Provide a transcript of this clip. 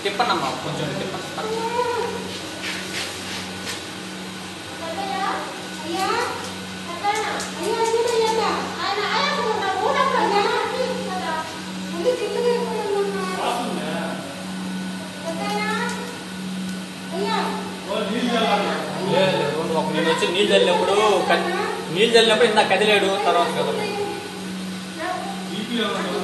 తిప్పనమ్మా కొంచెం తిప్పండి. నేను వచ్చి నీళ్ళు చల్లినప్పుడు ఇందాక కదిలాడు తర్వాత కదా